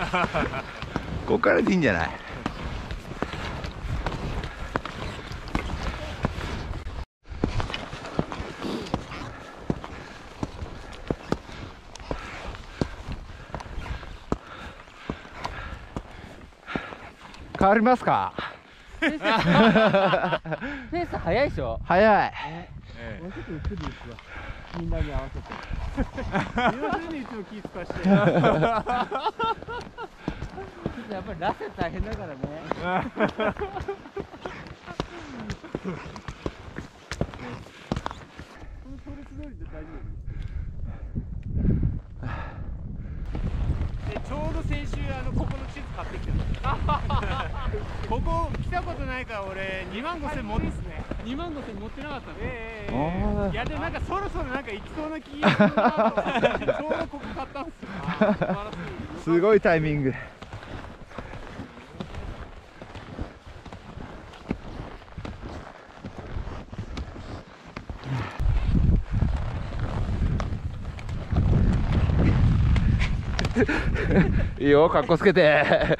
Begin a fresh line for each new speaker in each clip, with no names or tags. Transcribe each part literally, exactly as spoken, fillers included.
ここからでいいんじゃない？変わりますか？
ペース早いでしょ。
早い。
もうちょっとゆっくりですわ。みんなに合わせて。要するにいつも気使わして。ちょっとやっぱりラセ大変だからね。
ちょうど先週あのここの地図買ってきたここ来たことないから俺にまんごせん持ってにまんごせん持ってなかったんです。ええいやでもなんかそろそろなんか行きそうな気がするなと思ってちょうどここ買ったんですよ。
すごいタイミング。いいよ、かっこつけて。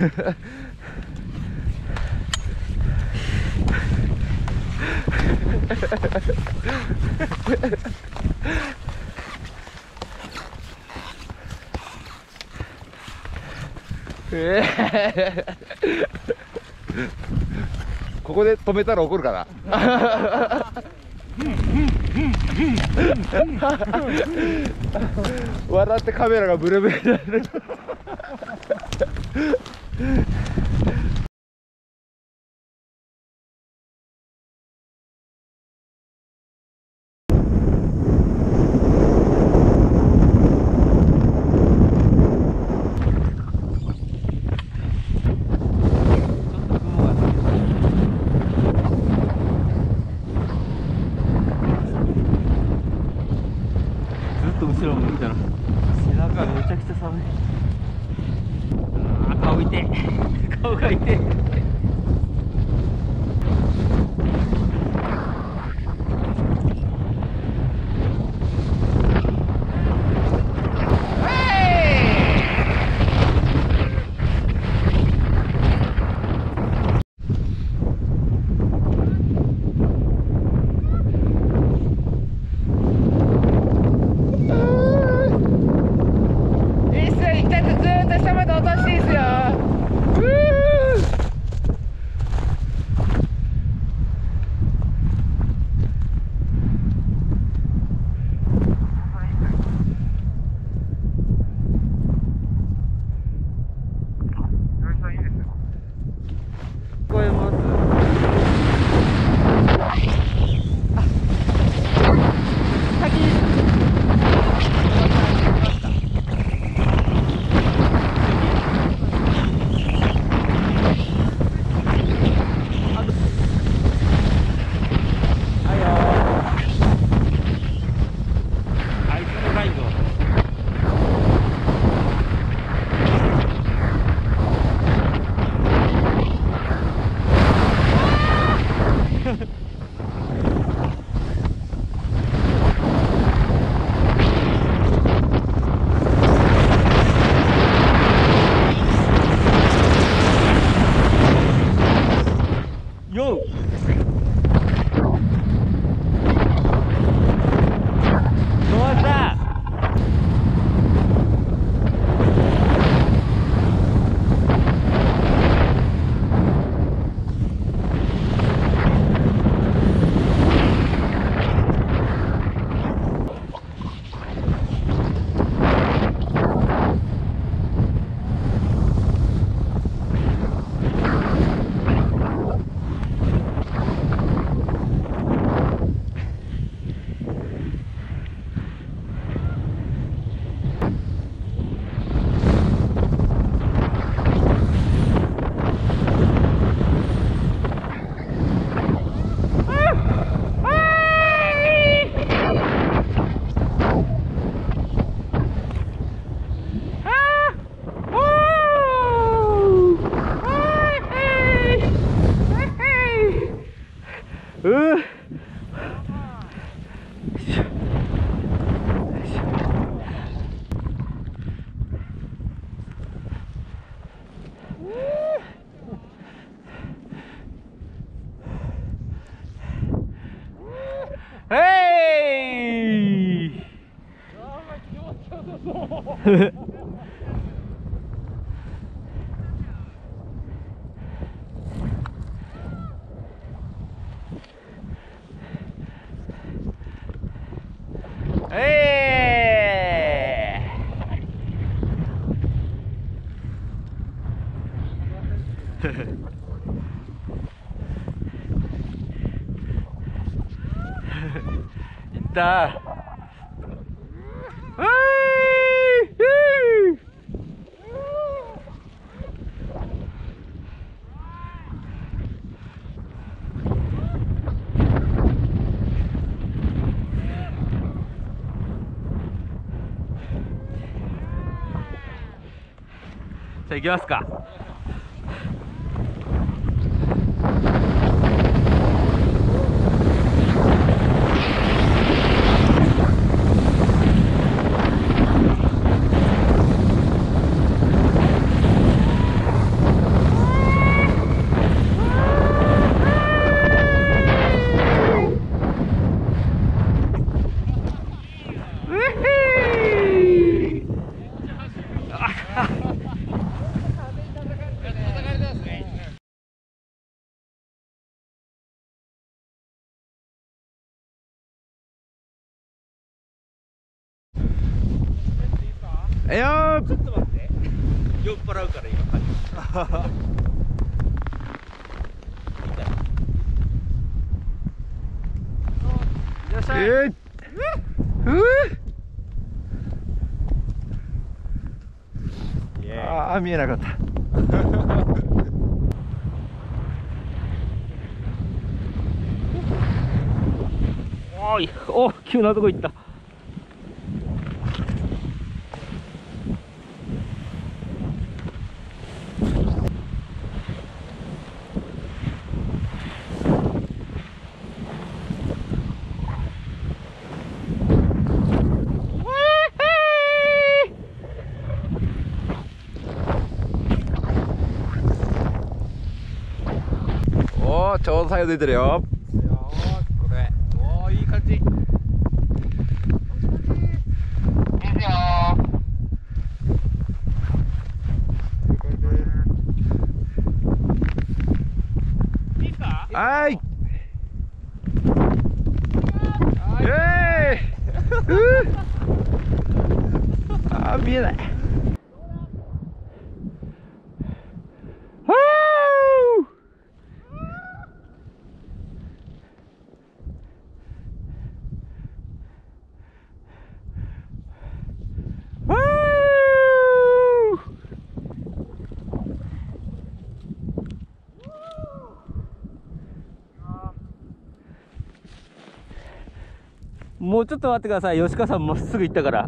ここで止めたら怒るかな。笑ってカメラがブレブレになる。
後ろ向いたら背中めちゃくちゃ寒い。あー顔痛い顔が痛い。
えーいったー。じゃあ行きますか。
えよー。
ちょっと待って、酔っ払うから今いらっしゃい。
えー、うーああ見えなかった。
おい、お、急なとこ行った。
おお、ちょうど左右出てるよ。
よーし、これ、おお、いい感じ。いいですよー。いいか。
はーい。イエーイ。うーあー見えない。
もうちょっと待ってください。吉川さんもうすぐ行ったから。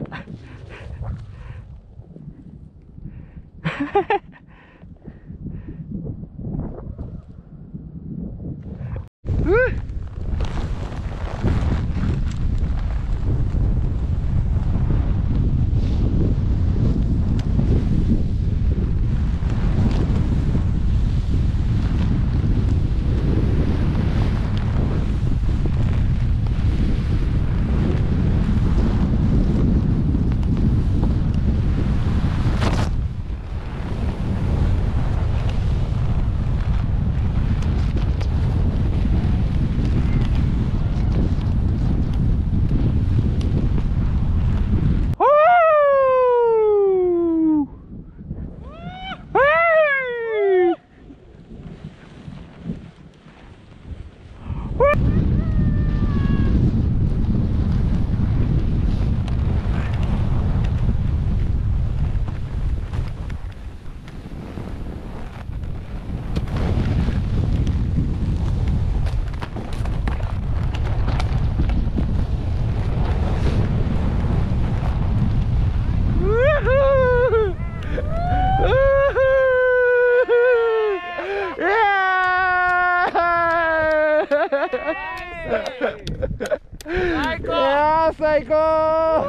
最高。いやー最高。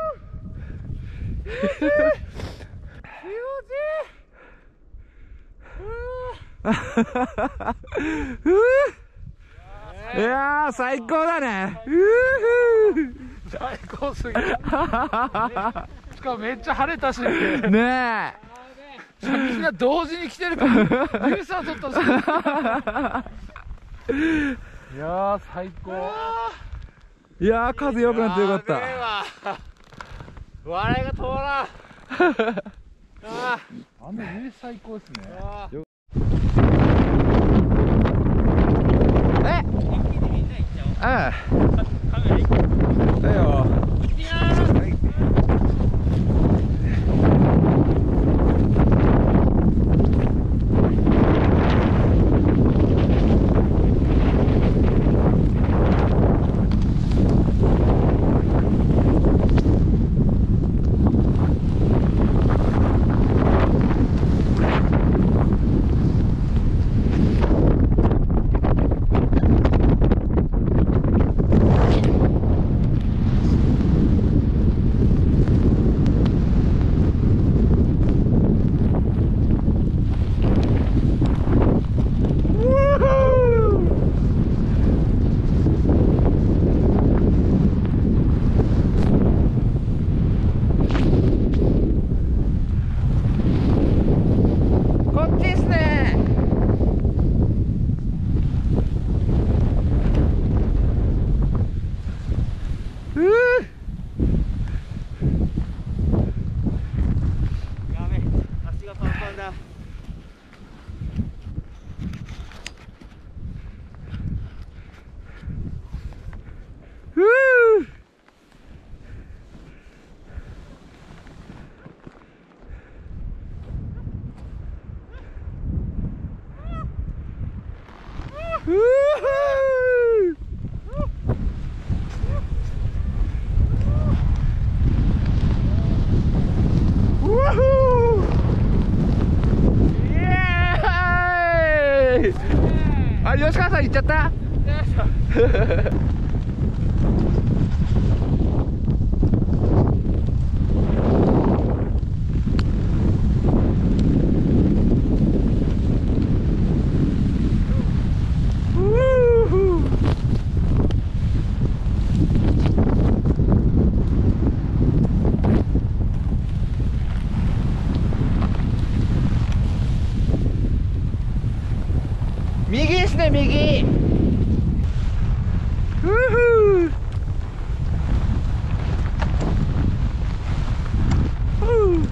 いやー最高だね。
最高すぎる。 しかもめっちゃ晴れたし。
ねえ。
みんな同時に来てるから。ニュースは撮ったし。いやー最高。
いやー風良くなってよかった。
笑いが止まらん。あ
あの上最高ですね。
え
一気にみんな行っちゃおう。
ああ
カメラ行く。
だよ。あ、吉川さん行っちゃった。右ですね、右。ふうふう。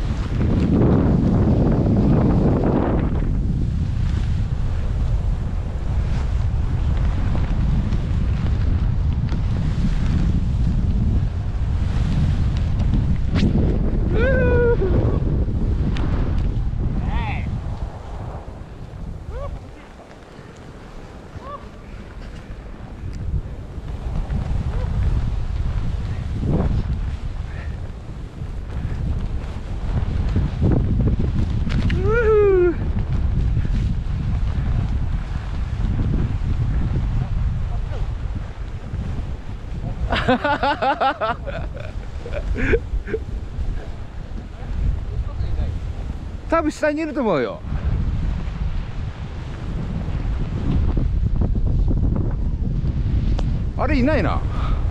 多分下にいると思うよ。あれいないな。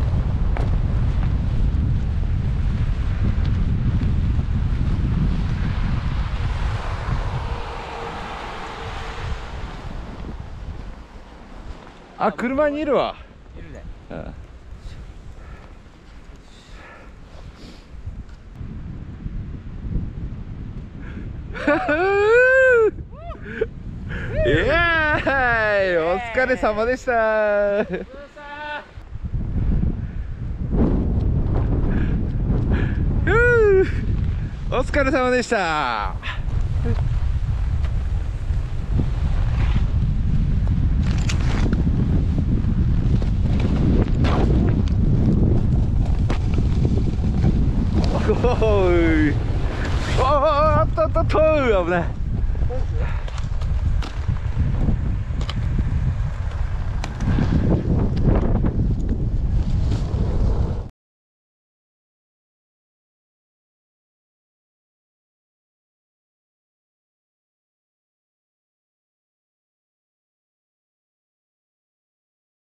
あ、車にいるわ。
いるね。
うん。イエーイ、お疲れ様でした。お疲れ様でした。おーい、おーっとっとっと、危ない。